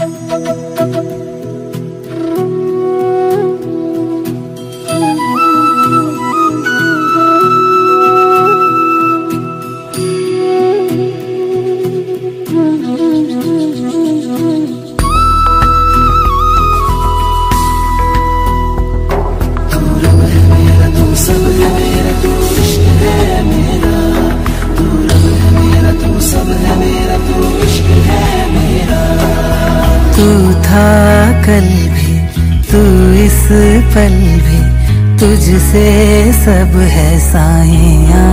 तू था कल भी, तू इस पल भी, तुझसे सब है साइयां।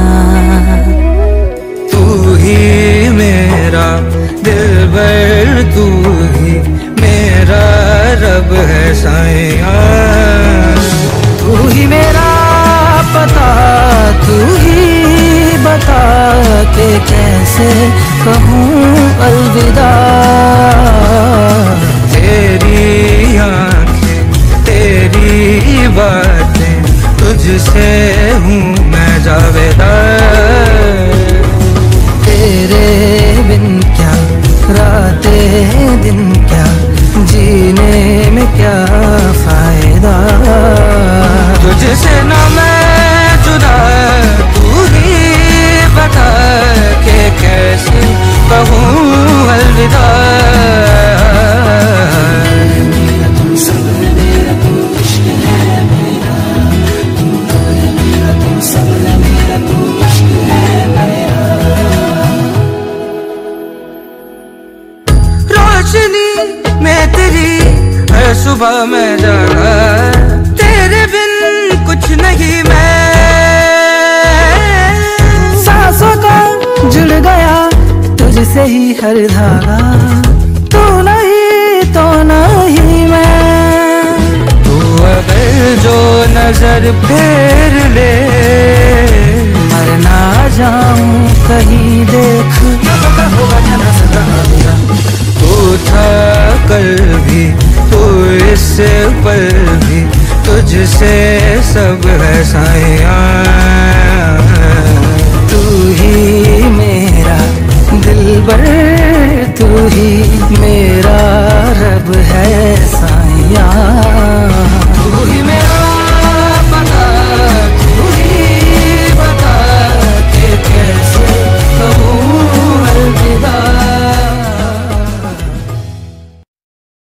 तू ही मेरा दिलबर, तू ही मेरा रब है साइयां। तू ही मेरा पता, तू ही बता के कैसे कहूँ अलविदा। तेरी आँखें, तेरी बातें, तुझसे हूँ मैं जावेदा। तेरे बिन क्या रातें दिन, क्या जीने में क्या फायदा। तुझसे ना मैं जुदा, तू ही बता के कैसे कहूँ अलविदा। रोशनी में तेरी हर सुबह मैं जागा, तेरे बिन कुछ नहीं मैं। सांसों का जुड़ गया तुझसे ही हर धागा, तू नहीं तो नहीं मैं। तू अगर जो नजर फेर ले, मर ना जाऊं कहीं देख। तू था कल भी, तू इस पल भी, तुझसे सब है साइयां।